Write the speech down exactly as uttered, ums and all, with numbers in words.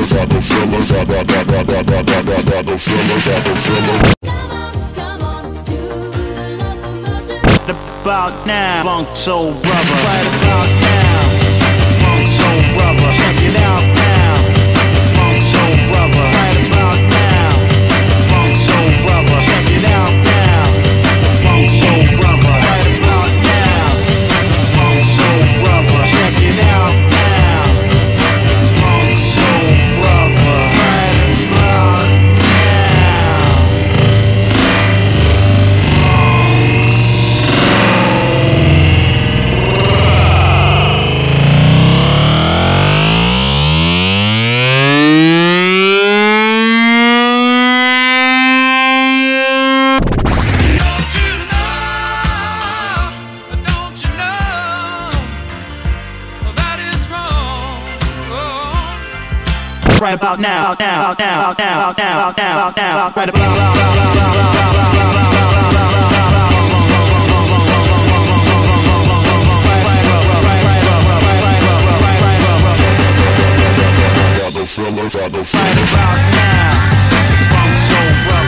feelers, I got feelers, I got got got got got got got got feelers, I got feelers. About now, funk soul brother. Right about now, funk soul brother. Check it out now, funk soul brother. Right about now, funk soul brother. Check it out now, funk soul brother. Right about now, funk soul brother. Check it out now, funk soul brother. Right about right about now, now, now, now, now, now, now, right about now, funk soul brother.